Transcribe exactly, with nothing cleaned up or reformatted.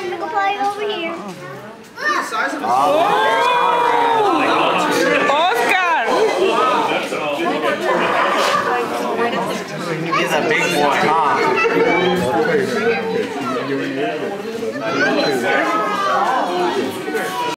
I'm gonna play over here. Oh, Oscar! He's a big boy, huh?